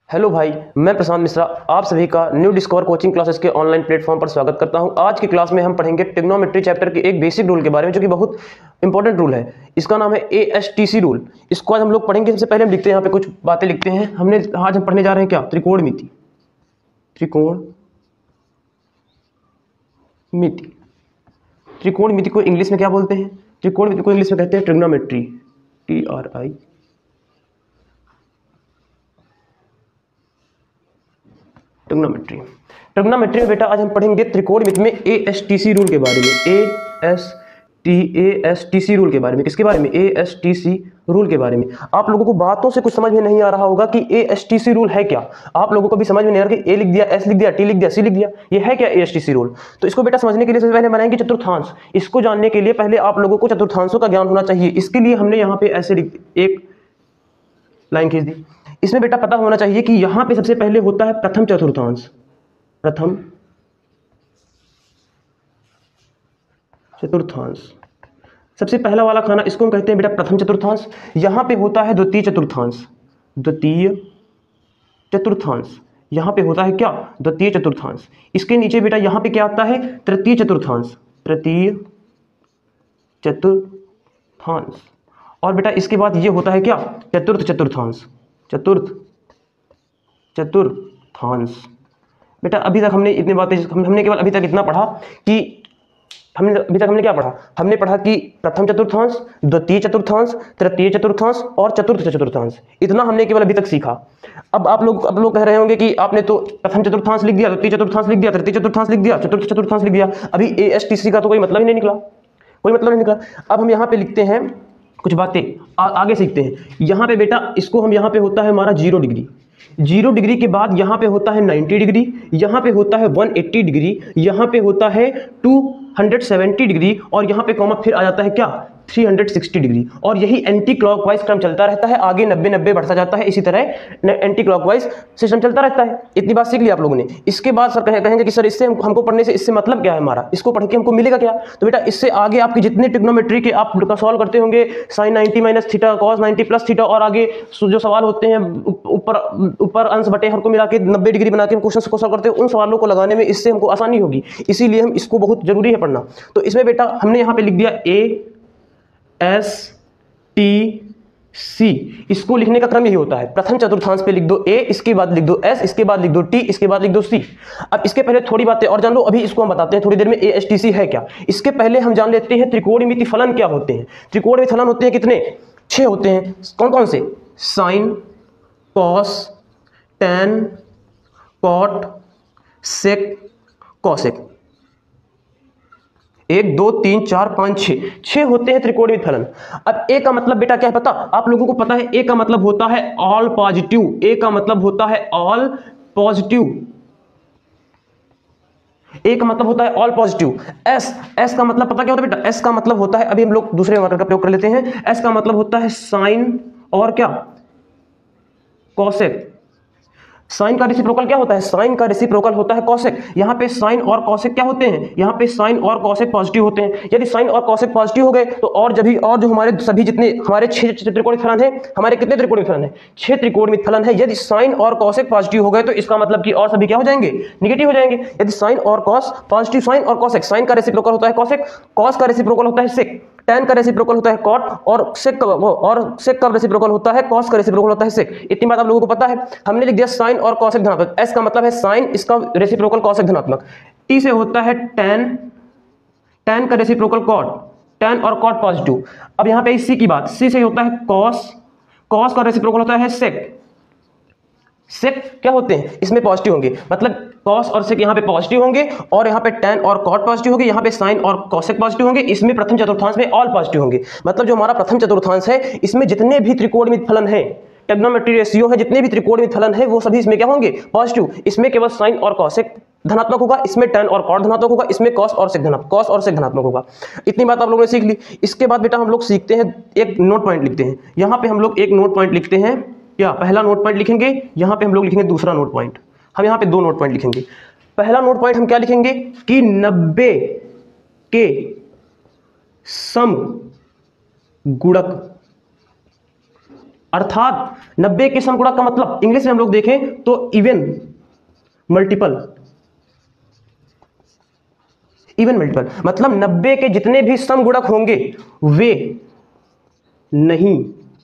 Hello भाई, मैं प्रशांत मिश्रा आप सभी का न्यू डिस्कवर कोचिंग क्लासेस के ऑनलाइन प्लेटफॉर्म पर स्वागत करता हूं। आज की क्लास में हम पढ़ेंगे ट्रिग्नोमेट्री चैप्टर के एक बेसिक रूल के बारे में, जो कि बहुत इंपॉर्टेंट रूल है। इसका नाम है ASTC रूल। इसको आज हम लोग पढ़ेंगे। सबसे पहले हम लिखते हैं, यहाँ पे कुछ बातें लिखते हैं। आज हम पढ़ने जा रहे हैं क्या? त्रिकोणमिति। त्रिकोणमिति को इंग्लिश में क्या बोलते हैं? त्रिकोणमिति को इंग्लिश में कहते हैं ट्रिग्नोमेट्री। TRI। ट्रिग्नोमेट्री में बेटा आज हम पढ़ेंगे त्रिकोणमिति में ASTC रूल के बारे में। ASTC रूल के बारे में। किसके बारे में? ASTC रूल के बारे में। आप लोगों को बातों से कुछ समझ में नहीं आ रहा होगा कि ASTC रूल है क्या। आप लोगों को भी समझ में नहीं आ रहा कि A लिख दिया, S लिख दिया, T लिख दिया, C लिख दिया, ये है क्या ASTC रूल? तो इसको बेटा समझने के लिए सबसे पहले बनाएंगे चतुर्थांश। इसको जानने के लिए पहले आप लोगों को चतुर्थांशों का ज्ञान होना चाहिए। इसके लिए हमने यहाँ पे ऐसे एक लाइन खींच दी। इसमें बेटा पता होना चाहिए कि यहां पे सबसे पहले होता है प्रथम चतुर्थांश। सबसे पहला वाला खाना, इसको हम कहते हैं बेटा प्रथम चतुर्थांश। यहां पे होता है द्वितीय चतुर्थांश। यहां पे होता है क्या? द्वितीय चतुर्थांश। इसके नीचे बेटा यहां पे क्या आता है? तृतीय चतुर्थांश। और बेटा इसके बाद ये होता है क्या? चतुर्थ चतुर्थांश। बेटा अभी तक हमने इतनी बातें हमने केवल अभी तक इतना पढ़ा कि हमने क्या पढ़ा? हमने पढ़ा कि प्रथम चतुर्थांश, द्वितीय चतुर्थांश, तृतीय चतुर्थांश और चतुर्थ चतुर्थांश। इतना हमने केवल अभी तक सीखा। अब आप लोग कह रहे होंगे कि आपने तो प्रथम चतुर्थांश लिख दिया, द्वितीय चतुर्थांश लिख दिया, तृतीय चतुर्थांश लिख दिया, चतुर्थ चतुर्थांश लिख दिया, अभी ASTC का तो कोई मतलब ही नहीं निकला। अब हम यहाँ पे लिखते हैं कुछ बातें, आगे सीखते हैं। यहाँ पे बेटा इसको हम, यहाँ पे होता है हमारा 0 डिग्री। 0 डिग्री के बाद यहाँ पे होता है 90 डिग्री, यहाँ पे होता है 180 डिग्री, यहाँ पे होता है 270 डिग्री और यहाँ पे कॉमा फिर आ जाता है क्या? 360 डिग्री। और यही एंटी क्लॉकवाइज क्रम चलता रहता है, आगे 90 बढ़ता जाता है। इसी तरह एंटी क्लॉकवाइज सिस्टम चलता रहता है। इतनी बात सीख ली आप लोगों ने। इसके बाद सर कहेंगे कि सर इससे हमको पढ़ने से इससे मतलब क्या है हमारा? इसको पढ़ के हमको मिलेगा क्या? तो बेटा इससे आगे आपके जितने ट्रिग्नोमेट्री के आप सॉल्व करते होंगे, sin 90 - थीटा, cos 90 + थीटा, और आगे जो सवाल होते हैं ऊपर अंश बटे हर को मिला के 90 डिग्री बना के क्वेश्चन को सॉल्व करते हैं, उन सवालों को लगाने में इससे हमको आसानी होगी। इसीलिए हम इसको बहुत जरूरी है पढ़ना। तो इसमें बेटा हमने यहाँ पे लिख दिया ASTC। इसको लिखने का क्रम यही होता है। प्रथम चतुर्थांश पे लिख दो A, इसके बाद लिख दो S, इसके बाद लिख दो T, इसके बाद लिख दो C। अब इसके पहले थोड़ी बातें और जान लो। अभी इसको हम बताते हैं थोड़ी देर में ASTC है क्या। इसके पहले हम जान लेते हैं त्रिकोणमिति फलन क्या होते हैं। त्रिकोणमिति फलन होते हैं कितने? 6 होते हैं। कौन कौन से? Sine, cos, tan, cot, sec, cosec. 1 2 3 4 5 6 होते हैं त्रिकोणमिति फलन। अब ए का मतलब बेटा क्या है पता? आप लोगों को पता है ए का मतलब होता है ऑल पॉजिटिव। ए का मतलब होता है ऑल पॉजिटिव। ए का मतलब होता है ऑल पॉजिटिव। एस का मतलब पता क्या होता है बेटा? एस का मतलब होता है, अभी हम लोग दूसरे मार्कर का प्रयोग कर लेते हैं। एस का मतलब होता है साइन और क्या? कॉसेक। साइन का रेसिप्रोकल क्या होता है? साइन का रेसिप्रोकल होता है कॉसेक। यहाँ पे साइन और कॉसेक क्या होते हैं? यहाँ पे साइन और कॉसेक पॉजिटिव होते हैं। यदि साइन और कॉसेक पॉजिटिव हो गए तो और जो हमारे सभी जितने हमारे 6 त्रिकोणमिति फलन है, हमारे कितने त्रिकोणमिति फलन है? 6 त्रिकोणमिति फलन है। यदि साइन और कॉसेक पॉजिटिव हो गए तो इसका मतलब कि और सभी क्या हो जाएंगे? नेगेटिव हो जाएंगे। यदि साइन और कॉस पॉजिटिव, साइन और कॉसेक, साइन का रेसिप्रोकल होता है कॉसेक, कॉस का रेसिप्रोकल होता है सेक, टैन का रेसिप्रोकल होता है कॉट, और सेक का रेसिप्रोकल होता है कॉस, का रेसिप्रोकल होता है सेक। इतनी बात आप लोगों को पता है। हमने लिख दिया साइन और कॉसेक धनात्मक। एस का मतलब है साइन, इसका रेसिप्रोकल कॉसेक धनात्मक। टी से होता है टैन, टैन का रेसिप्रोकल कॉट, टैन और कॉट पॉजिटिव। अब यहां पे सी की बात, सी से होता है कॉस, कॉस का रेसिप्रोकल होता है सेक। सेक क्या होते हैं? इसमें पॉजिटिव होंगे, मतलब कॉस और सेक यहाँ पे पॉजिटिव होंगे, और यहाँ पे टैन और कॉट पॉजिटिव होंगे, यहाँ पे साइन और कॉसेक पॉजिटिव होंगे। इसमें प्रथम चतुर्थांश में ऑल पॉजिटिव होंगे। मतलब जो हमारा प्रथम चतुर्थांश है, इसमें जितने भी त्रिकोणमिति फलन है, ट्रिग्नोमेट्री रेशियो है, जितने भी त्रिकोणमिति फलन है, वो सभी इसमें क्या होंगे? पॉजिटिव। इसमें केवल साइन और कॉसेक धनात्मक होगा, इसमें टैन और कॉट धनात्मक होगा, इसमें कॉस और सेक धनात्मक होगा। इतनी बात आप लोगों ने सीख ली। इसके बाद बेटा हम लोग सीखते हैं, एक नोट पॉइंट लिखते हैं। यहाँ पे हम लोग एक नोट पॉइंट लिखते हैं। क्या? पहला नोट पॉइंट लिखेंगे, यहाँ पे हम लोग लिखेंगे दूसरा नोट पॉइंट। हम यहाँ पे 2 नोट पॉइंट लिखेंगे। पहला नोट पॉइंट हम क्या लिखेंगे कि 90 के सम गुणक अर्थात 90 के समगुणक का मतलब इंग्लिश में हम लोग देखें तो इवन मल्टीपल, मतलब 90 के जितने भी समगुणक होंगे वे नहीं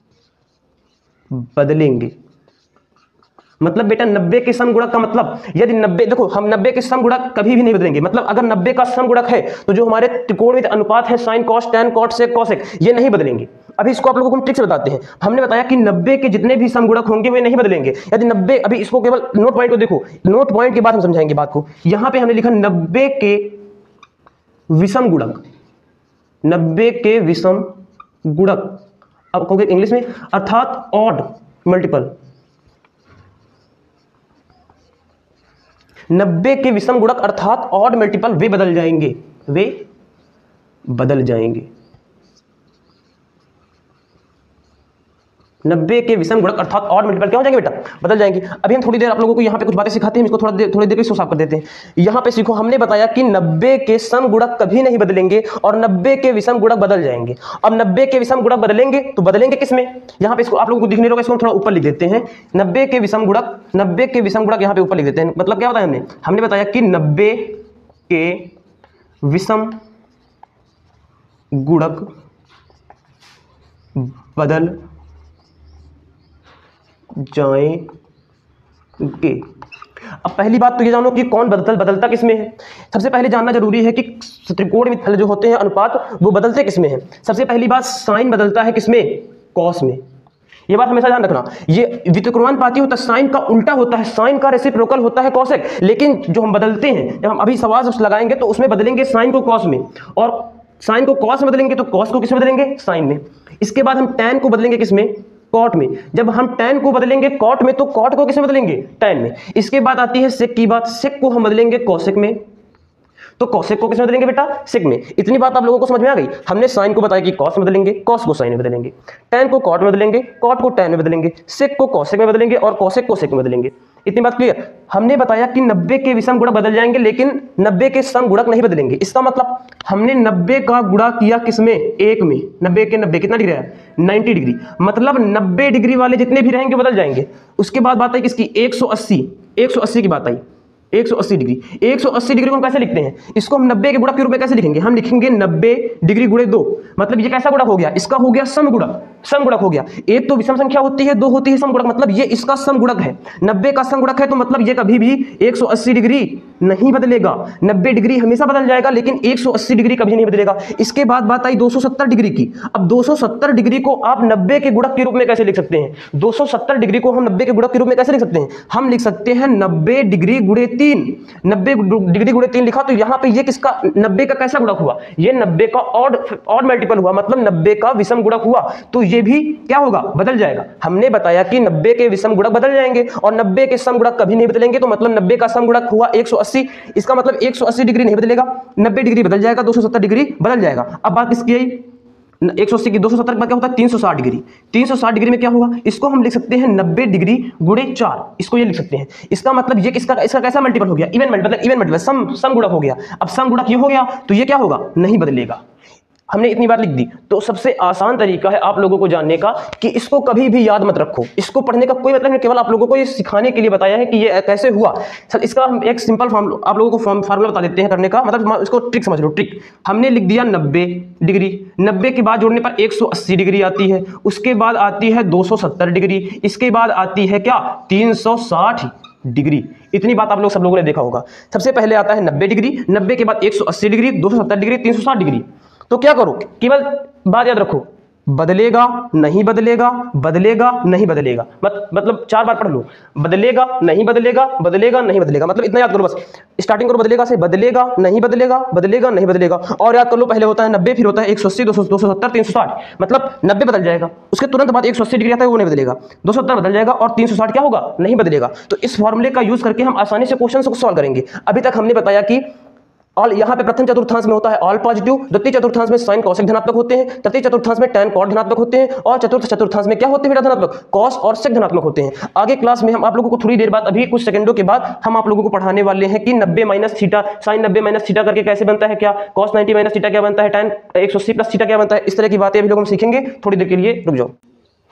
बदलेंगे। मतलब बेटा 90 के समगुणक का मतलब, यदि 90, देखो हम 90 के समगुणक कभी भी नहीं बदलेंगे। मतलब अगर 90 का समगुणक है तो जो हमारे त्रिकोणमित अनुपात है sine cos tan cot sec cosec, ये नहीं बदलेंगे। अभी इसको आप लोगों को हम ट्रिक से बताते हैं। हमने बताया कि 90 के जितने भी समगुणक होंगे वे नहीं बदलेंगे। यदि 90, अभी इसको केवल नोट पॉइंट को देखो, नोट पॉइंट के बाद हम समझाएंगे बात को। यहां पे हमने लिखा 90 के विषम गुणक, 90 के विषम गुणक, अब कहोगे इंग्लिश में अर्थात ऑड मल्टीपल। 90 के विषम गुणक अर्थात ऑड मल्टीपल वे बदल जाएंगे, वे बदल जाएंगे। 90 के विषम गुणक अर्थात ऑड मल्टीपल क्या हो जाएंगे बेटा? बदल जाएंगे। अभी हम थोड़ी देर आप लोगों को यहाँ पे कुछ बातें सिखाते हैं, इसको थोड़ी देर इसको साफ कर देते हैं। यहाँ पे सीखो, हमने बताया कि 90 के सम गुणक कभी नहीं बदलेंगे और 90 के विषम गुणक बदल जाएंगे। अब 90 के विषम गुणक बदलेंगे तो बदलेंगे किसमें? यहाँ पे इसको आप लोगों को दिखने लगा, इसको हम थोड़ा ऊपर लिख देते हैं। 90 के विषम गुणक, 90 के विषम गुणक यहाँ पे ऊपर लिख देते हैं। मतलब क्या बताया हमने बताया कि 90 के विषम गुणक बदल जाएंगे। अब पहली बात तो ये जानो कि कौन बदलता किसमें है। सबसे पहले जानना जरूरी है कि त्रिकोण जो होते हैं अनुपात वो बदलते किसमें हैं। सबसे पहली बात, साइन बदलता है किसमें? कॉस में। ये बात हमेशा ध्यान रखना। ये व्युत्क्रमानुपाती होता है, साइन का उल्टा होता है, साइन का रेसिप्रोकल होता है कॉसेक। लेकिन जो हम बदलते हैं, जब हम अभी सवाल लगाएंगे तो उसमें बदलेंगे साइन को कॉस में, और साइन को कॉस में बदलेंगे तो कॉस को किसमें बदलेंगे? साइन में। इसके बाद हम टैन को बदलेंगे किसमें? कॉट में। जब हम टैन को बदलेंगे कॉट में तो कॉट को किसमें बदलेंगे? टैन में। इसके बाद आती है सेक की बात, सेक को हम बदलेंगे कॉसेक में, तो कॉसेक को किसमें बदलेंगे बेटा? सेक में। इतनी बात आप लोगों को समझ में आ गई। हमने साइन को बताया कि कॉस में बदलेंगे, कॉस को साइन में बदलेंगे, टैन को कॉट में बदलेंगे, कॉट को टैन में बदलेंगे, सेक को कॉसेक में बदलेंगे और कॉसेक को सेक में बदलेंगे। इतनी बात क्लियर? हमने बताया कि 90 के विषम गुणक बदल जाएंगे लेकिन 90 के सम गुणक नहीं बदलेंगे। इसका मतलब हमने 90 का गुणा किया किसमें? एक में। 90 के 90 कितना डिग्री है? 90 डिग्री। मतलब 90 डिग्री वाले जितने भी रहेंगे बदल जाएंगे। उसके बाद बात आई किसकी? 180 की बात आई। 180 डिग्री, 180 डिग्री को हम कैसे लिखते हैं? इसको हम 90 के गुणक के रूप में कैसे लिखेंगे? हम लिखेंगे 90 डिग्री गुणे 2। मतलब ये कैसा गुणक हो गया? इसका हो गया सम गुणक, सम गुणक हो गया। एक तो विषम संख्या होती है, दो होती है सम गुणक, मतलब ये इसका सम गुणक है। 90 का सम गुणक है तो मतलब ये कभी भी 180 डिग्री नहीं बदलेगा। 90 डिग्री हमेशा बदल जाएगा लेकिन 180 डिग्री कभी नहीं बदलेगा। इसके बाद बात आई 270 डिग्री की। अब 270 डिग्री को आप 90 के गुणक के रूप में कैसे लिख सकते हैं? 270 डिग्री को हम 90 के गुणक के रूप में कैसे लिख सकते हैं? हम लिख सकते हैं 90 डिग्री गुणे 3। 90 डिग्री गुणे 3 लिखा तो यहां पे ये किसका? 90 का कैसा गुणक हुआ? ये 90 का ऑड मल्टीपल हुआ, मतलब 90 का विषम गुणक हुआ। तो ये भी क्या होगा? बदल जाएगा। हमने बताया कि 90 के विषम गुणक बदल जाएंगे और 90 के सम गुणक कभी नहीं बदलेंगे। तो मतलब 90 का सम गुणक हुआ 180, इसका मतलब 180 डिग्री नहीं बदलेगा, 90 डिग्री बदल जाएगा, 270 डिग्री बदल जाएगा। अब बात किसकी आई? 180 की 270 के बाद क्या होता है? 360 डिग्री। 360 डिग्री में क्या होगा? इसको हम लिख सकते हैं 90 डिग्री गुणे 4। इसको ये लिख सकते हैं। इसका मतलब ये किसका, इसका कैसा मल्टीपल हो गया? इवन मल्टीपल, सम गुणक हो गया। अब सम गुणक ये हो गया तो ये क्या होगा? नहीं बदलेगा। हमने इतनी बात लिख दी। तो सबसे आसान तरीका है आप लोगों को जानने का कि इसको कभी भी याद मत रखो, इसको पढ़ने का कोई मतलब नहीं, केवल आप लोगों को ये सिखाने के लिए बताया है कि ये कैसे हुआ। सर इसका हम एक सिंपल आप लोगों को फार्मूला बता देते हैं करने का, मतलब इसको ट्रिक समझ लो। ट्रिक हमने लिख दिया 90 डिग्री, 90 के बाद जोड़ने पर 180 डिग्री आती है, उसके बाद आती है 270 डिग्री, इसके बाद आती है क्या? 360 डिग्री। इतनी बात आप लोग सब लोगों ने देखा होगा। सबसे पहले आता है 90 डिग्री, 90 के बाद 180 डिग्री, 270 डिग्री, 360 डिग्री। तो क्या करो? केवल बात याद रखो, बदलेगा नहीं बदलेगा, बदलेगा नहीं बदलेगा, मतलब 4 बार पढ़ लो। बदलेगा नहीं बदलेगा, बदलेगा नहीं बदलेगा, मतलब इतना याद करो बस। स्टार्टिंग करो बदलेगा से, बदलेगा नहीं बदलेगा, बदलेगा नहीं बदलेगा, और याद कर लो पहले होता है 90, फिर होता है 180, 270, 360, मतलब 90 बदल जाएगा, उसके तुरंत बाद 180 डिग्री आता है वो नहीं बदलेगा, 270 बदल जाएगा और 360 क्या होगा? नहीं बदलेगा। तो इस फॉर्मूले का यूज करके हम आसानी से क्वेश्चन को सॉल्व करेंगे। अभी तक हमने बताया कि ऑल, यहाँ पे प्रथम चतुर्थांश में होता है ऑल पॉजिटिव, द्वितीय चतुर्थांश में साइन कॉसेक धनात्मक होते हैं, तृतीय चतुर्थांश में टैन कॉट धनात्मक होते हैं, और चतुर्थ चतुर्थांश में क्या होते हैं बेटा? धनात्मक, कॉस और सेक धनात्मक होते हैं। आगे क्लास में हम आप लोगों को थोड़ी देर बाद, अभी कुछ सेकंडों के बाद हम आप लोगों को पढ़ाने वाले हैं कि 90 minus theta, sine 90 minus theta करके कैसे बनता है, क्या कॉस 90 माइनस थीटा क्या बनता है, टैन 180 प्लस थीटा क्या बनता है। इस तरह की बातें अभी लोग हम सीखेंगे। थोड़ी देर के लिए रुक जाओ।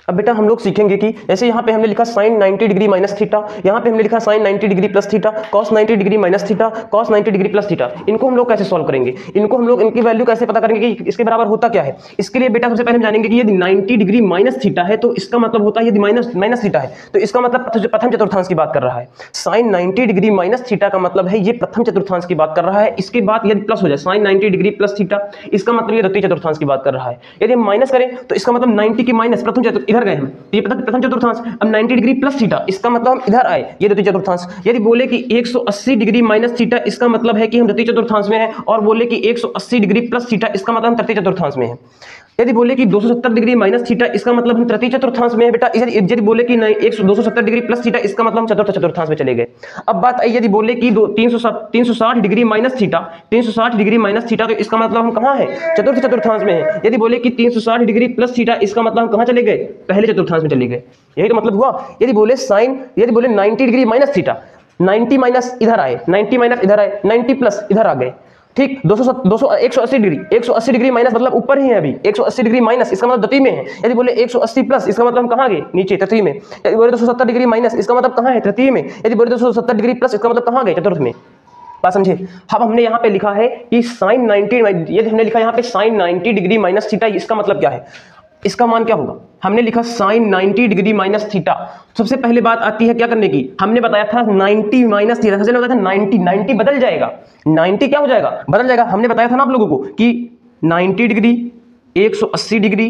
अब बेटा हम लोग सीखेंगे कि जैसे यहाँ पे हमने लिखा साइन 90 डिग्री माइनस थीटा, यहाँ पे हमने लिखा sine 90 degree plus theta, cos 90 degree minus theta, cos 90 degree plus theta. इनको हम लोग कैसे सॉल्व करेंगे, इनको हम लोग इनकी वैल्यू कैसे पता करेंगे कि इसके बराबर होता क्या है। इसके लिए बेटा सबसे पहले हम जानेंगे कि यदि 90 डिग्री माइनस थीटा है तो इसका मतलब होता है, यदि माइनस थीटा है तो इसका मतलब प्रथम चतुर्थांश की बात कर रहा है। साइन 90 डिग्री माइनस थीटा का मतलब है ये प्रथम चतुर्थांश की बात कर रहा है। इसके बाद यदि प्लस हो जाए साइन 90 डिग्री प्लस थीटा, इसका मतलब ये द्वितीय चतुर्थांश की बात कर रहा है। यदि हम माइनस करें तो इसका मतलब 90 की माइनस प्रथम चतुर्थ, इधर गए हम, ये प्रथम चतुर्थांश। अब 90 डिग्री प्लस थीटा, इसका मतलब हम इधर आए, ये द्वितीय चतुर्थांश। यदि बोले कि 180 डिग्री माइनस थीटा, इसका मतलब है कि हम द्वितीय चतुर्थांश में हैं। और बोले कि 180 डिग्री प्लस थीटा, इसका मतलब हम तृतीय चतुर्थांश में हैं। यदि बोले कि 270 डिग्री माइनस थीटा, इसका मतलब हम तृतीय चतुर्थांश में है बेटा। यदि बोले कि 270 डिग्री प्लस थीटा, इसका मतलब हम चतुर्थ चतुर्थांश में चले गए। अब बात आई यदि बोले कि 360 degree minus theta, 360 degree minus theta, तो इसका मतलब हम कहाँ है, चतुर्थ चतुर्थांश में है। यदि बोले कि 360 डिग्री प्लस थीटा, इसका मतलब हम कहाँ चले गए, पहले चतुर्थांश में चले गए। यही तो मतलब हुआ। यदि बोले 90 डिग्री माइनस थीटा, 90 माइनस इधर आए, 90 माइनस इधर आए, 90 प्लस इधर आ गए, ठीक। 180 डिग्री माइनस मतलब ऊपर ही है अभी, 180 डिग्री माइनस इसका मतलब द्वितीय में है। यदि बोले 180 प्लस, इसका मतलब हम कहाँ गए, नीचे तृतीय में। यदि बोले 270 डिग्री माइनस, इसका मतलब कहाँ है, तृतीय में। यदि बोले 270 डिग्री प्लस, इसका मतलब कहाँ गए, चतुर्थ में। बात समझे। अब हमने यहाँ पे लिखा है कि साइन 90, यदि हमने लिखा यहाँ पे साइन 90 डिग्री माइनस थीटा, इसका मतलब क्या है, इसका मान क्या होगा। हमने लिखा साइन 90 डिग्री माइनस थीटा। सबसे पहले बात आती है क्या करने की, हमने बताया था 90 माइनस थीटा, सबसे बताया था 90 बदल जाएगा, 90 क्या हो जाएगा, बदल जाएगा। हमने बताया था ना आप लोगों को कि 90 डिग्री, 180 डिग्री,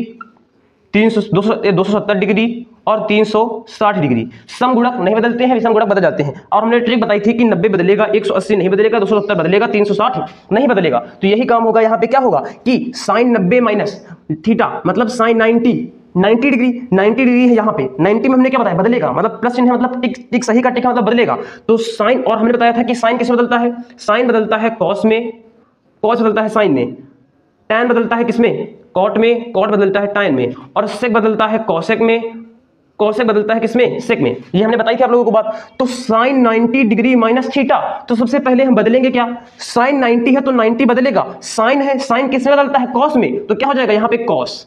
270 डिग्री और 360 डिग्री समगुणक नहीं बदलते हैं, विषम गुणक बदल जाते हैं। और हमने ट्रिक बताई थी कि 90 बदलेगा, 180 नहीं बदलेगा, 270 बदलेगा, 360 नहीं बदलेगा। तो यही काम होगा यहाँ पे। क्या होगा कि साइन 90 माइनस थीटा मतलब साइन 90 डिग्री है यहाँ पे। 90 में हमने क्या बताया, बदलेगा, मतलब प्लस चिन्ह है, मतलब टिक सही का टिक है, मतलब बदलेगा। तो साइन, और हमने बताया था कि साइन किसमें बदलता है, साइन बदलता है कॉस में, कॉस बदलता है साइन में, टैन बदलता है किसमें, कॉट में, कॉट बदलता है टैन में, और सेक बदलता है कॉसेक में, कॉसेक बदलता है किसमें, सेक में। ये हमने बताई थी आप लोगों को बात। तो साइन 90 डिग्री माइनस थीटा, तो सबसे पहले हम बदलेंगे क्या, साइन 90 है तो 90 बदलेगा, साइन है, साइन किसमें बदलता है, कॉस में, तो क्या हो जाएगा यहाँ पे कॉस,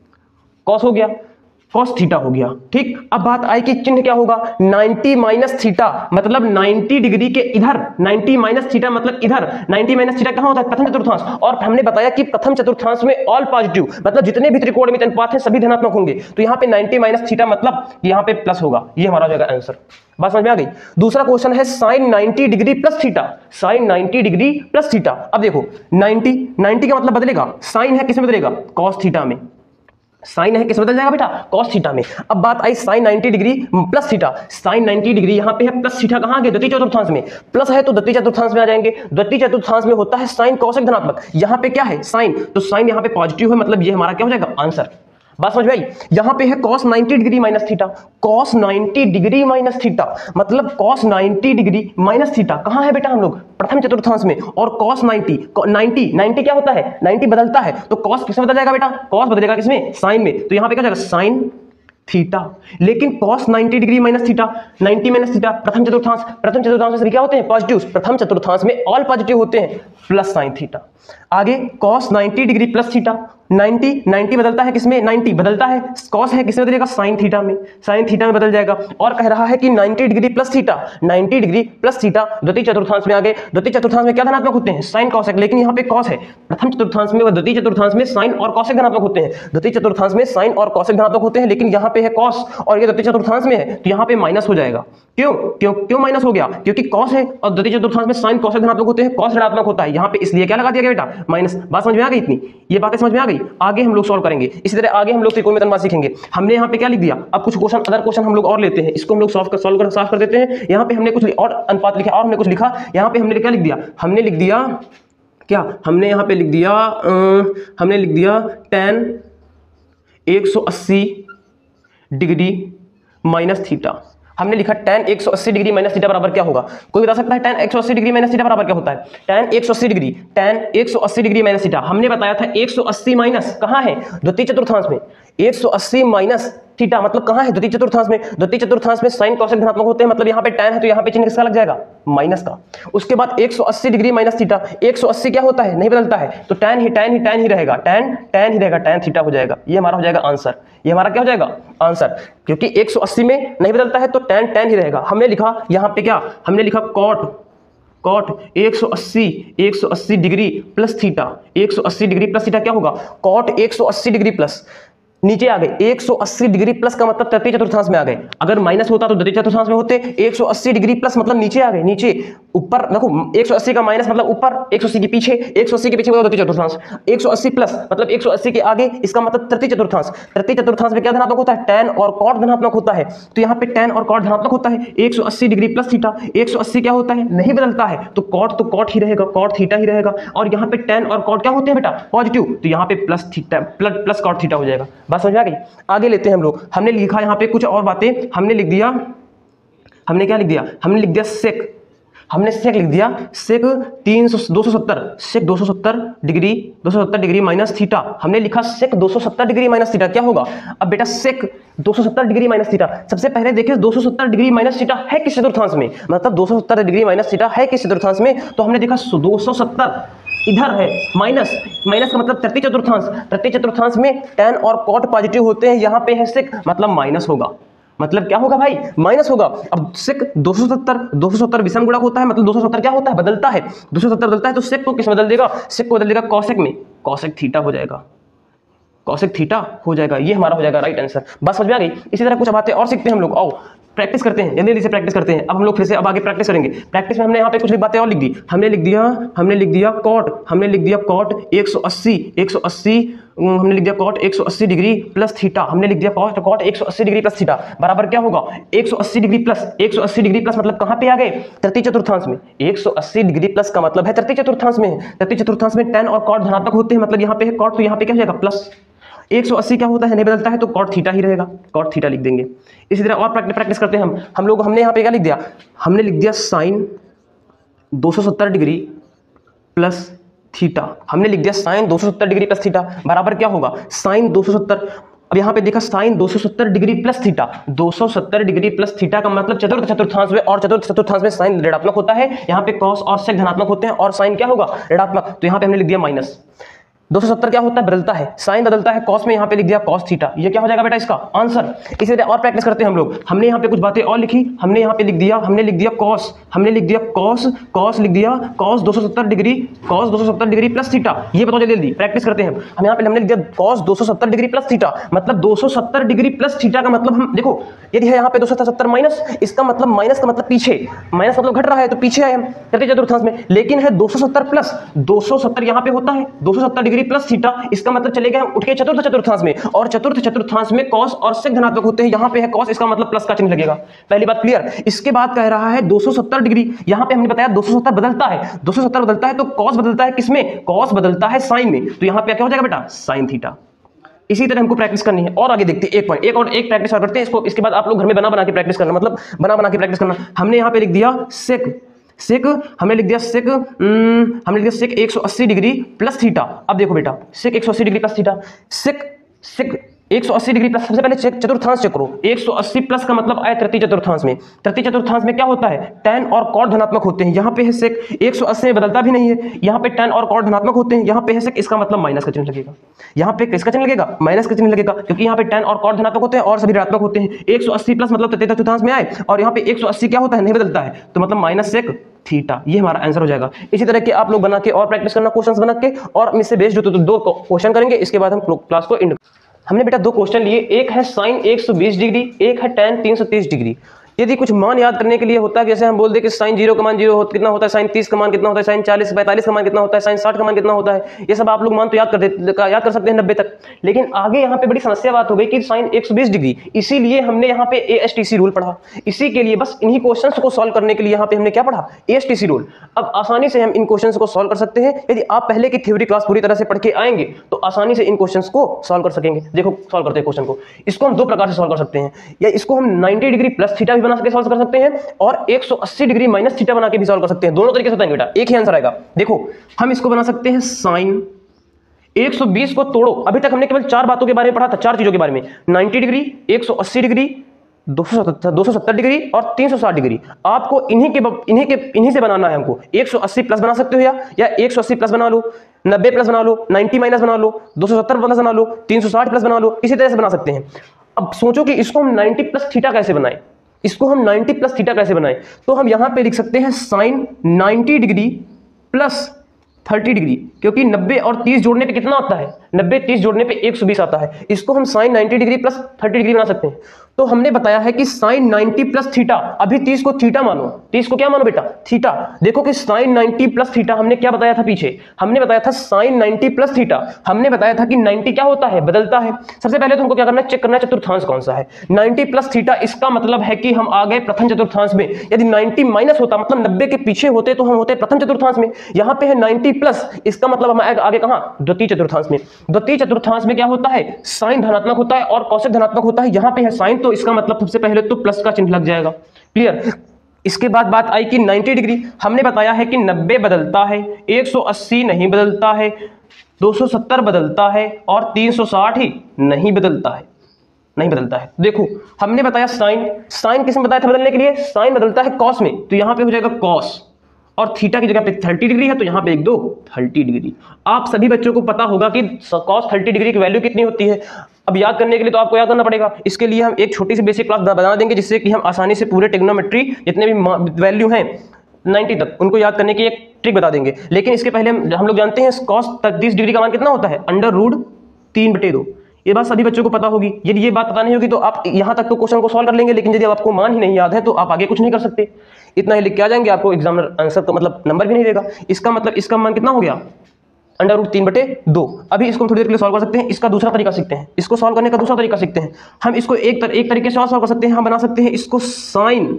कॉस हो गया, कॉस थीटा हो गया, ठीक। अब बात आई कि चिन्ह क्या होगा, 90 माइनस थीटा मतलब 90 डिग्री के इधर, 90 माइनस थीटा मतलब इधर। 90 माइनस थीटा कहां होता है, प्रथम चतुर्थांश। और हमने बताया कि प्रथम चतुर्थांश में ऑल पॉजिटिव, मतलब जितने भी त्रिकोणमित अनुपात हैं सभी धनात्मक होंगे। तो यहाँ पे 90 माइनस थीटा मतलब यहाँ पे प्लस होगा, ये हमारा हो जाएगा आंसर। बात समझ में आ गई। दूसरा क्वेश्चन है sine 90 degree plus theta, sine 90 degree plus theta. अब देखो 90 का मतलब बदलेगा, साइन है किसमें बदलेगा, कॉस थीटा में, साइन है किस बदल जाएगा बेटा, कॉस थीटा में। अब बात आई sine 90 degree plus theta, sine 90 degree यहाँ पे है, प्लस थीटा कहाँ गए, द्वितीय चतुर्थांश में, प्लस है तो द्वितीय चतुर्थांश में आ जाएंगे। द्वितीय चतुर्थांश में होता है साइन कॉसेक धनात्मक, यहाँ पे क्या है साइन, तो साइन यहाँ पे पॉजिटिव है, मतलब ये हमारा क्या हो जाएगा आंसर। बात समझ में आई। यहाँ पे है cos 90 degree minus theta, cos 90 degree minus theta मतलब cos 90 डिग्री माइनस थीटा कहाँ है बेटा, हम लोग प्रथम चतुर्थांश में। और cos 90 क्या होता है, 90 बदलता है, तो cos किसमें बदल जाएगा बेटा, cos बदलेगा किसमें, साइन में। तो यहाँ पे क्या हो जाएगा साइन थीटा। लेकिन cos 90 degree minus theta, 90 minus theta प्रथम चतुर्थांश में सभी क्या होते हैं, पॉजिटिव। प्रथम चतुर्थांश में ऑल पॉजिटिव होते हैं, प्लस साइन थीटा। आगे cos 90 डिग्री प्लस थीटा, 90 बदलता है किसमें, 90 बदलता है, cos है किसमें बदलेगा, साइन थीटा में, साइन थीटा में बदल जाएगा। और कह रहा है कि 90 degree plus theta, 90 degree plus theta द्वितीय चतुर्थांश में आ गए। द्वितीय चतुर्थांश में क्या धनात्मक होते हैं, साइन कॉसेक, लेकिन यहाँ पे cos है। प्रथम चतुर्थांश में व द्वितीय चतुर्थांश में साइन और कॉसेक धनात्मक होते हैं, द्वितीय चतुर्थांश में साइन और कॉसेक धनात्मक होते हैं, लेकिन यहाँ पे है cos और ये द्वितीय चतुर्थांश में है, तो यहाँ पे माइनस हो जाएगा। क्यों माइनस हो गया, क्योंकि cos है और द्वितीय चतुर्थांश में साइन कॉसेक धनात्मक होते हैं, cos ऋणात्मक होता है यहाँ पे, इसलिए क्या लगा दिया गया बेटा, माइनस। बात समझ में आ गई इतनी, ये बातें समझ में आ गई। आगे हम लोग सॉल्व करेंगे, इसी तरह आगे हम लोग त्रिकोणमित अनुपात सीखेंगे। हमने यहाँ पे क्या लिख दिया, अब कुछ क्वेश्चन अदर क्वेश्चन हम लोग और लेते हैं, इसको हम लोग साफ कर देते हैं। यहाँ पे हमने कुछ और अनुपात लिखा और हमने कुछ लिखा, यहाँ पे हमने क्या लिख दिया, हमने लिख दिया tan 180 डिग्री माइनस थीटा। हमने लिखा tan 180 डिग्री माइनस थीटा बराबर क्या होगा, कोई बता सकता है tan 180 डिग्री माइनस थीटा बराबर क्या होता है, tan 180 डिग्री माइनस थीटा। हमने बताया था 180 माइनस कहाँ है, द्वितीय चतुर्थांश में, 180 माइनस थीटा मतलब कहाँ है, द्वितीय चतुर्थांश में। द्वितीय चतुर्थांश में साइन कोसेक धनात्मक होते हैं, मतलब यहाँ पे tan है तो यहाँ पे चिन्ह किसका लग जाएगा, माइनस का। उसके बाद 180 डिग्री माइनस थीटा, 180 क्या होता है, नहीं बदलता है, तो tan ही रहेगा, tan ही रहेगा, tan थीटा हो जाएगा। ये हमारा हो जाएगा आंसर, ये हमारा क्या हो जाएगा आंसर, क्योंकि 180 में नहीं बदलता है तो tan ही रहेगा। हमने लिखा यहाँ पे क्या, हमने लिखा cot 180 degree plus theta, 180 degree plus theta क्या होगा, कॉट 180 डिग्री प्लस, नीचे आ गए 180 डिग्री प्लस का मतलब तृतीय चतुर्थांश में आ गए। अगर माइनस होता तो द्वितीय चतुर्थांश में होते। 180 डिग्री प्लस मतलब नीचे आ गए, नीचे ऊपर देखो 180 का माइनस मतलब ऊपर, 180 के पीछे, 180 के पीछे मतलब द्वितीय चतुर्थांश, 180 प्लस मतलब 180 के आगे, इसका मतलब तृतीय चतुर्थांश। तृतीय चतुर्थांश में क्या धनात्मक होता है, tan और cot धनात्मक होता है, तो यहाँ पे tan और cot धनात्मक होता है। 180 डिग्री प्लस थीटा, 180 क्या होता है, नहीं बदलता है, तो cot ही रहेगा, cot थीटा ही रहेगा। और यहाँ पे tan और cot क्या होते हैं बेटा, पॉजिटिव, तो यहाँ पे plus theta plus cot theta हो जाएगा। बात समझ आ गई। आगे लेते हैं हम लोग, हमने लिखा यहाँ पे कुछ और बातें, हमने लिख दिया, हमने क्या लिख दिया, हमने लिख दिया सेक, हमने सेक लिख दिया, sec 270, sec 270 degree minus theta, हमने लिखा सेक 270 डिग्री माइनस थीटा क्या होगा। अब बेटा सेक 270 डिग्री माइनस थीटा, सबसे पहले देखिए 270 डिग्री माइनस थीटा है किस चतुर्थांश में, मतलब 270 डिग्री माइनस थीटा है किस चतुर्थांश में, तो हमने देखा 270 इधर है, माइनस का मतलब तृतीय चतुर्थांश में tan और cot पॉजिटिव होते हैं, यहाँ पे है सेक मतलब माइनस होगा, मतलब क्या होगा भाई, माइनस होगा। अब सेक 270 विषम गुणक होता है, मतलब 270 क्या होता है, बदलता है, 270 बदलता है, तो सेक को किस बदल देगा, सेक को बदल देगा कॉसेक में, कॉसेक थीटा हो जाएगा, कॉसेक थीटा हो जाएगा। ये हमारा हो जाएगा राइट आंसर। बस समझ में आ गई। इसी तरह कुछ बातें और सीखते हैं हम लोग, आओ प्रैक्टिस करते हैं, जल्दी से प्रैक्टिस करते हैं। अब हम लोग फिर से अब आगे प्रैक्टिस करेंगे। प्रैक्टिस में हमने यहाँ पे कुछ बातें और लिख दी, हमने लिख दिया कॉट 180 हमने लिख दिया कॉट 180 डिग्री प्लस थीटा, हमने लिख दिया कॉट 180 डिग्री प्लस थीटा बराबर क्या होगा 180 डिग्री प्लस मतलब कहाँ पे आ गए, तृतीय चतुर्थांश में। 180 डिग्री प्लस का मतलब है तृतीय चतुर्थांश में, तृतीय चतुर्थांश में tan और cot धनात्मक होते हैं, मतलब यहाँ पे है cot तो यहाँ पे क्या हो जाएगा प्लस। 180 क्या होता है, नहीं बदलता है, तो cot थीटा ही रहेगा, cot थीटा लिख देंगे। इसी तरह और प्रैक्टिस करते हैं हम लोग। हमने यहाँ पे क्या लिख दिया, हमने लिख दिया साइन 270 डिग्री प्लस थीटा, हमने लिख दिया साइन 270 डिग्री प्लस थीटा बराबर क्या होगा साइन 270। अब यहाँ पे देखा sine 270 degree plus theta, 270 degree plus theta का मतलब चतुर्थ चतुर्थांश में, और चतुर्थ चतुर्थांश में साइन ऋणात्मक होता है, यहाँ पे कॉस और सेक धनात्मक होते हैं और साइन क्या होगा ऋणात्मक, तो यहाँ पे हमने लिख दिया माइनस। 270 क्या होता है, बदलता है, साइन बदलता है, कॉस में यहाँ पे लिख दिया कॉस थीटा, ये क्या हो जाएगा बेटा इसका आंसर। इसी तरह और प्रैक्टिस करते हैं हम लोग। हमने यहाँ पे कुछ बातें और लिखी, हमने यहाँ पे लिख दिया कॉस, कॉस लिख दिया कॉस 270 डिग्री प्लस थीटा, ये बताओ जल्दी प्रैक्टिस करते हैं हम यहाँ पे। हमने लिख दिया कॉस 270 डिग्री प्लस थीटा, मतलब 270 डिग्री प्लस थीटा का मतलब हम देखो, यदि है यहाँ पे 270 माइनस, इसका मतलब माइनस का मतलब पीछे, माइनस मतलब घट रहा है तो पीछे आए हम तृतीय चतुर्थांश में, लेकिन है 270 प्लस, 270 यहाँ पे होता है 270 डिग्री प्लस थीटा, इसका मतलब चले गए हम उठ के चतुर्थ चतुर्थांश में, और चतुर्थ चतुर्थांश में कॉस और सेक धनात्मक होते हैं, यहाँ पे है कॉस, इसका मतलब प्लस का चिन्ह लगेगा। पहली बात क्लियर। इसके बाद कह रहा है 270 डिग्री, यहाँ पे हमने बताया 270 बदलता है, 270 बदलता है तो कॉस बदलता है किसमें, कॉस बदलता है साइन में, तो यहाँ पे क्या हो जाएगा बेटा साइन थीटा। इसी तरह हमको प्रैक्टिस करनी है और आगे देखते हैं एक प्रैक्टिस और करते हैं इसको। इसके बाद आप लोग घर में बना के प्रैक्टिस करना, मतलब बना के प्रैक्टिस करना। हमने यहाँ पे लिख दिया सेक हमने लिख दिया सेक 180 डिग्री प्लस थीटा। अब देखो बेटा sec 180 degree plus theta, sec 180 degree plus, सबसे पहले चतुर्थांश चेक करो। 180 प्लस का मतलब आया तृतीय चतुर्थांश में, तृतीय चतुर्थांश में क्या होता है tan और cot धनात्मक होते हैं, यहाँ पे है सेक 180 में बदलता भी नहीं है, यहाँ पे tan और cot धनात्मक होते हैं, यहाँ पे है सेक, इसका मतलब माइनस का चिन्ह लगेगा, यहाँ पे किसका चिन्ह लगेगा, माइनस का चिन्ह लगेगा, क्योंकि यहाँ पे tan और cot धनात्मक होते हैं और सभी ऋणात्मक होते हैं। 180 प्लस मतलब तृतीय चतुर्थांश में आए, और यहाँ पे 180 क्या होता है, नहीं बदलता है, तो मतलब माइनस सेक थीटा, ये हमारा आंसर हो जाएगा। इसी तरह के आप लोग बना के और प्रैक्टिस करना, क्वेश्चंस बना के, और इससे बेस्ड तो 2 क्वेश्चन करेंगे, इसके बाद हम क्लास को एंड। हमने बेटा 2 क्वेश्चन लिए, एक है साइन 120 डिग्री, एक है tan 330 डिग्री। यदि कुछ मान याद करने के लिए होता है, जैसे हम बोल दे कि साइन 0 का मान 0 कितना होता है, साइन 30 का मान कितना होता है, साइन 40 45 का मान कितना होता है, साइन 60 का मान कितना होता है, ये सब आप लोग मान तो याद कर सकते हैं 90 तक। लेकिन आगे यहाँ पे बड़ी समस्या बात हो गई कि साइन 120 डिग्री, इसीलिए हमने यहाँ पे ASTC रूल पढ़ा। इसी के लिए बस इन्हीं क्वेश्चंस को सॉल्व करने के लिए यहाँ पे हमने क्या पढ़ा, ASTC रूल। अब आसानी से हम इन क्वेश्चंस को सॉल्व कर सकते हैं। यदि आप पहले की थ्योरी क्लास पूरी तरह से पढ़ के आएंगे तो आसानी से इन क्वेश्चंस को सॉल्व कर सकेंगे। देखो सॉल्व करते हैं क्वेश्चन को, इसको हम 2 प्रकार से सॉल्व कर सकते हैं, या इसको हम 90 डिग्री प्लस थीटा भी बना के सॉल्व कर सकते हैं, और 180 डिग्री माइनस थीटा बना के भी सॉल्व कर सकते हैं। दोनों तरीके से बताएंगे बेटा, एक ही आंसर आएगा। देखो हम इसको बना सकते हैं साइन 120 को तोड़ो। अभी तक हमने केवल 4 बातों के बारे में पढ़ा था, 4 चीजों के बारे में, 90 डिग्री, 180 डिग्री, 270 डिग्री और 360 डिग्री। आपको इन्हीं से बनाना है हमको। 180 प्लस बना सकते हो या 180 प्लस बना लो, 90 प्लस बना लो, 90 माइनस बना लो, 270 प्लस बना लो, 360 प्लस बना लो, इसी तरह से बना सकते हैं। अब सोचो कि इसको हम 90 प्लस थीटा कैसे बनाएं, इसको हम 90 प्लस थीटा कैसे बनाएं। तो हम यहां पे लिख सकते हैं साइन 90 डिग्री प्लस 30 डिग्री, क्योंकि 90 और 30 जोड़ने पे कितना आता है, 90 30 जोड़ने पे 120 आता है। इसको हम साइन 90 डिग्री प्लस 30 डिग्री बना सकते हैं। तो हमने बताया है कि साइन 90 प्लस थीटा, अभी 30 को थीटा मानो, 30 को क्या मानो बेटा, थीटा। देखो कि साइन 90 प्लस थीटा हमने क्या बताया था पीछे, हमने बताया था साइन 90 प्लस थीटा, हमने बताया था कि 90 क्या होता है, बदलता है। सबसे पहले तुमको क्या करना है, चेक करना है चतुर्थांश कौन सा है। 90 प्लस थीटा, इसका मतलब है कि हम आ गए प्रथम चतुर्थांश में। यदि 90 माइनस होता, मतलब 90 के पीछे होते, तो हम होते प्रथम चतुर्थांश में। यहां पे है 90 प्लस, इसका मतलब हम आगे कहां, द्वितीय चतुर्थांश में। द्वितीय चतुर्थांश में क्या होता है, साइन धनात्मक होता है और कोसेक धनात्मक होता है। यहां पे है साइन, तो इसका मतलब सबसे पहले तो प्लस का चिन्ह लग जाएगा। क्लियर। इसके बाद बात आई कि 90 डिग्री, हमने बताया है कि 90 बदलता है, 180 नहीं बदलता है, 270 बदलता है और 360 ही नहीं बदलता है, नहीं बदलता है। देखो हमने बताया साइन किसमें बताया था बदलने के लिए, साइन बदलता है कॉस में, तो यहां पे हो जाएगा कॉस, और थीटा की जगह पे 30 डिग्री है, तो यहां पे लिख दो 30 डिग्री। आप सभी बच्चों को पता होगा कि cos 30 डिग्री की वैल्यू कितनी होती है। अब याद करने के लिए तो आपको याद करना पड़ेगा, इसके लिए हम एक छोटी सी बेसिक क्लास बना देंगे, जिससे कि हम आसानी से पूरे ट्रिग्नोमेट्री जितने भी वैल्यू हैं 90 तक, उनको याद करने की एक ट्रिक बता देंगे। लेकिन इसके पहले हम लोग जानते हैं cos 30 डिग्री का मान कितना होता है, √3/2। ये बात सभी बच्चों को पता होगी। यदि ये बात पता नहीं होगी तो आप यहां तक तो क्वेश्चन को सॉल्व कर लेंगे, लेकिन यदि आपको मान ही नहीं याद है तो आप आगे कुछ नहीं कर सकते। इतना ही लिख के आ जाएंगे, आपको एग्जामिनर आंसर का मतलब नंबर भी नहीं देगा। इसका मतलब इसका मान कितना हो गया, √3/2। अभी इसको थोड़ी देर के लिए सॉल्व कर सकते हैं। इसका दूसरा तरीका सीखते हैं, इसको सॉल्व करने का दूसरा तरीका सीखते हैं। हम इसको एक तरीके से और सॉल्व कर सकते हैं। हम बना सकते हैं इसको साइन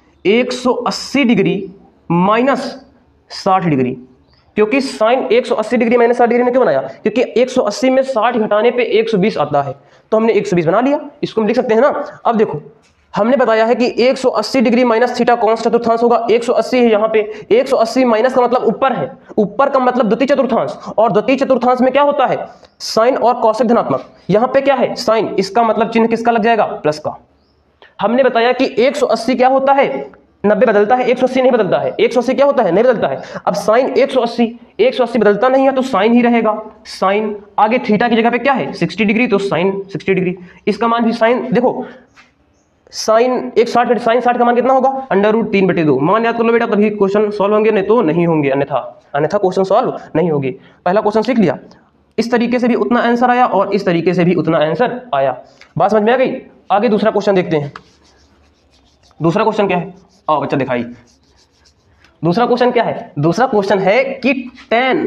180 डिग्री माइनस 60 डिग्री। क्योंकि साइन 180 डिग्री माइनस 60 डिग्री में क्यों बनाया, क्योंकि 180 में 60 घटाने पे 120 आता है, तो हमने 120 बना लिया। इसको हम लिख सकते हैं ना। अब देखो हमने बताया है कि 180 डिग्री माइनस थीटा कौन सा चतुर्थांश होगा, 180 है यहाँ पे, 180 माइनस का मतलब ऊपर है, ऊपर का मतलब द्वितीय चतुर्थांश, और द्वितीय चतुर्थांश में क्या होता है, साइन और कोसेक धनात्मक। यहाँ पे क्या है, साइन, इसका मतलब चिन्ह किसका लग जाएगा, प्लस का। हमने बताया कि 180 क्या होता है, 90 बदलता है, 180 नहीं बदलता है। 180 क्या होता है, नहीं बदलता है। अब साइन 180 बदलता नहीं है, तो साइन ही रहेगा। साइन आगे थीटा की जगह पे क्या है, 60 डिग्री, तो साइन 60 डिग्री। इसका मान भी साइन, देखो साइन 160, साइन 60 का मान कितना होगा, √3/2। मान याद कर लो बेटा, तभी क्वेश्चन सॉल्व होंगे, नहीं तो नहीं होंगे, अन्यथा क्वेश्चन सॉल्व नहीं होंगे। पहला क्वेश्चन सीख लिया, इस तरीके से भी उतना आंसर आया और इस तरीके से भी उतना आंसर आया। बात समझ में आ गई। आगे दूसरा क्वेश्चन देखते हैं। दूसरा क्वेश्चन क्या है, आओ बच्चा दिखाई। दूसरा क्वेश्चन क्या है, दूसरा क्वेश्चन है कि tan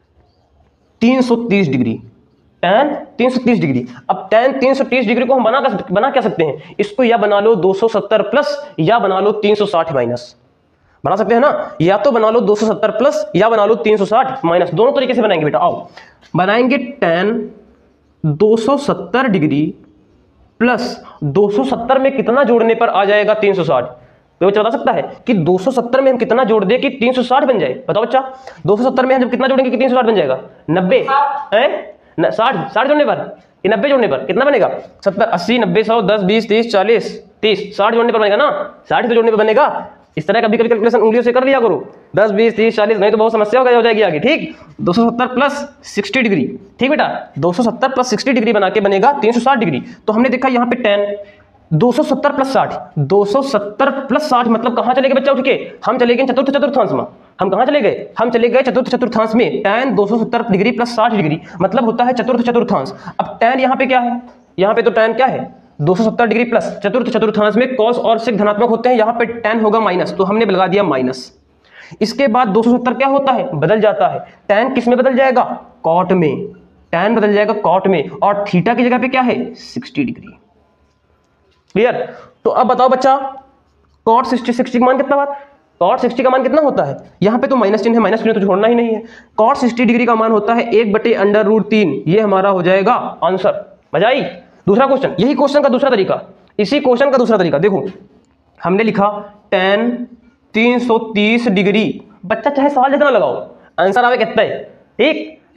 330 डिग्री, tan 330 डिग्री। अब tan 330 डिग्री को हम बना क्या सकते हैं, इसको या बना लो 270 प्लस या बना लो 360 माइनस। बना सकते हैं ना, या तो बना लो 270 प्लस या बना लो 360 माइनस, दोनों तरीके से बनाएंगे बेटा। आओ बनाएंगे tan 270 डिग्री प्लस 270 में कितना जोड़ने पर आ जाएगा 360। तो बच्चा बता सकता है कि 270 में हम कितना जोड़ दें कि 360 बन जाए, बताओ बच्चा। 270 में हम जब कितना जोड़ेंगे कि 360 बन जाएगा, 90 है 60 जोड़ने पर कि 90 जोड़ने पर कितना बनेगा, 70 80 90 100 10 20 30 40 30 60 जोड़ने पर बनेगा ना, 60 तो जोड़ने पर बनेगा। इस तरह कभी कभी कैलकुलेशन उंगलियों से कर लिया करो, 10 20 30 40, नहीं तो बहुत समस्या हो जाएगी आगे। ठीक, 270 प्लस 60 डिग्री, ठीक बेटा, 270 प्लस 60 डिग्री बना के बनेगा 360 डिग्री। तो हमने देखा यहाँ पे tan 270 प्लस 60, 270 प्लस 60 मतलब कहाँ चले गए बच्चा उठ के, हम चले गए चतुर्थ चतुर्थांश में। हम कहाँ चले गए, हम चले गए चतुर्थ चतुर्थांश में। tan 270 डिग्री प्लस 60 डिग्री मतलब होता है चतुर्थ चतुर्थांश। अब tan यहाँ पे क्या है, यहाँ पे तो tan क्या है 270 डिग्री प्लस, चतुर्थ चतुर्थांश में cos और sec धनात्मक होते हैं, यहाँ पे tan होगा माइनस, तो हमने लगा दिया माइनस। इसके बाद 270 क्या होता है, बदल जाता है, tan किस में बदल जाएगा, cot में, tan बदल जाएगा cot में, और थीटा की जगह पे क्या है 60 डिग्री। क्लियर। तो अब बताओ बच्चा, cot 60 का मान कितना बात, cot 60 का मान कितना होता है, यहाँ पे तो माइनस चिन्ह है, माइनस चिन्ह तो छोड़ना ही नहीं है। cot 60 डिग्री का मान होता है 1/√3, ये हमारा हो जाएगा आंसर। मजा आई। दूसरा क्वेश्चन, यही क्वेश्चन का दूसरा तरीका, इसी क्वेश्चन का दूसरा तरीका देखो, हमने लिखा tan 330 डिग्री, बच्चा चाहे सवाल जितना लगाओ आंसर आवे कितना है, ठीक।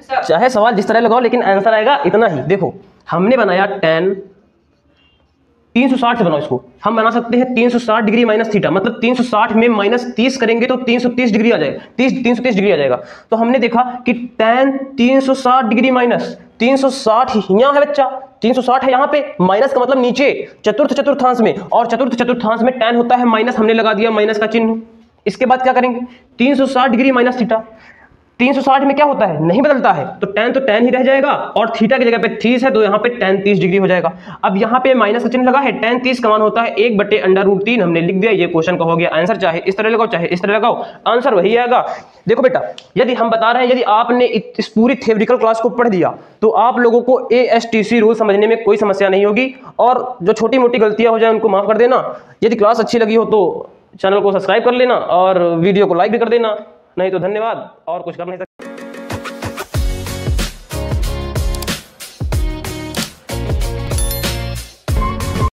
चाहे सवाल जिस तरह लगाओ लेकिन आंसर आएगा इतना ही। देखो हमने बनाया tan 360 से बनाओ इसको, हम बना सकते हैं 360 डिग्री माइनस थीटा, मतलब 360 में माइनस 30 करेंगे तो 330 डिग्री आ जाएगा, 330 डिग्री आ जाएगा। तो हमने देखा कि tan 360 डिग्री माइनस 360 यहाँ है बच्चा, 360 है यहाँ पे, माइनस का मतलब नीचे चतुर्थ चतुर्थांश में, और चतुर्थ चतुर्थांश में tan होता है माइनस, हमने लगा दिया माइनस का चिन्ह। इसके बाद क्या करेंगे 360 डिग्री माइनस थीटा, 360 में क्या होता है नहीं बदलता है, तो tan ही रह जाएगा और थीटा की जगह पे 30 है तो यहाँ पे tan 30 डिग्री हो जाएगा। अब यहाँ पे माइनस का चिन्ह लगा है, tan 30 का मान होता है 1/√3, हमने लिख दिया, ये क्वेश्चन का हो गया आंसर। चाहे इस तरह लगाओ चाहे इस तरह लगाओ, आंसर वही आएगा। देखो बेटा, यदि हम बता रहे हैं यदि आपने इस पूरी थ्योरेटिकल क्लास को पढ़ दिया तो आप लोगों को ASTC रूल समझने में कोई समस्या नहीं होगी, और जो छोटी मोटी गलतियां हो जाए उनको माफ कर देना। यदि क्लास अच्छी लगी हो तो चैनल को सब्सक्राइब कर लेना और वीडियो को लाइक भी कर देना, नहीं तो धन्यवाद, और कुछ कर नहीं सकते।